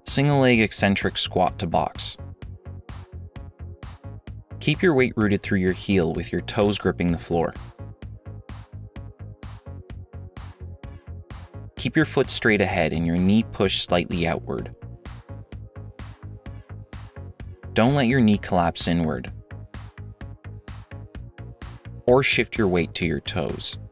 Single leg eccentric squat to box. Keep your weight rooted through your heel with your toes gripping the floor. Keep your foot straight ahead and your knee pushed slightly outward. Don't let your knee collapse inward, or shift your weight to your toes.